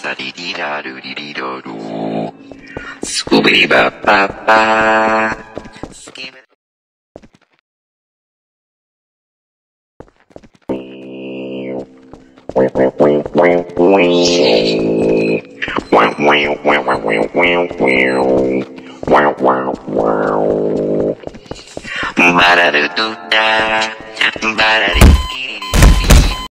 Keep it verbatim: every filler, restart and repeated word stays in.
サリリラルリリラルスクビリバッパッパースキビバラルドゥダバラリ